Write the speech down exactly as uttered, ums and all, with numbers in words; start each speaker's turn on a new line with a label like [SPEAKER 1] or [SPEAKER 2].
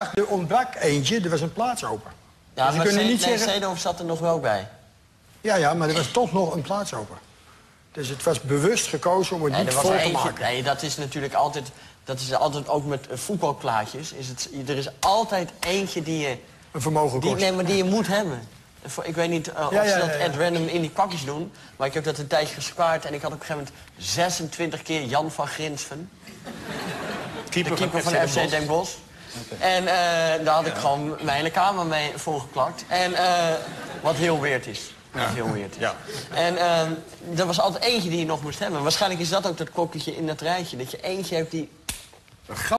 [SPEAKER 1] Er ontbrak eentje, er was een plaats open.
[SPEAKER 2] Ja,
[SPEAKER 1] dus
[SPEAKER 2] maar
[SPEAKER 1] kunnen
[SPEAKER 2] niet
[SPEAKER 1] niet
[SPEAKER 2] nee,
[SPEAKER 1] zeggen...
[SPEAKER 2] Seedorf zat er nog wel bij.
[SPEAKER 1] Ja, ja, maar er was toch nog een plaats open. Dus het was bewust gekozen om het
[SPEAKER 2] Nee,
[SPEAKER 1] niet
[SPEAKER 2] er was
[SPEAKER 1] vol
[SPEAKER 2] er
[SPEAKER 1] te
[SPEAKER 2] eentje,
[SPEAKER 1] maken.
[SPEAKER 2] nee, dat is natuurlijk altijd... Dat is altijd ook met uh, voetbalplaatjes. Is het, er is altijd eentje die je...
[SPEAKER 1] Een vermogen
[SPEAKER 2] die,
[SPEAKER 1] kost.
[SPEAKER 2] nee, maar die je moet hebben. Voor- Ik weet niet uh, of
[SPEAKER 1] Ja, ja,
[SPEAKER 2] ze dat
[SPEAKER 1] ja, ja.
[SPEAKER 2] at random in die pakjes doen. Maar ik heb dat een tijdje gespaard. En ik had op een gegeven moment zesentwintig keer Jan van Grinsven.
[SPEAKER 3] Keeper
[SPEAKER 2] de keeper van,
[SPEAKER 3] van
[SPEAKER 2] F C Den Bosch. Okay. En uh, daar had ik ja. gewoon mijn hele kamer mee volgeplakt. En uh, wat heel weird is. Wat ja. heel weird is. Ja. En uh, er was altijd eentje die je nog moest hebben. Waarschijnlijk is dat ook dat kokketje in dat rijtje. Dat je eentje hebt die...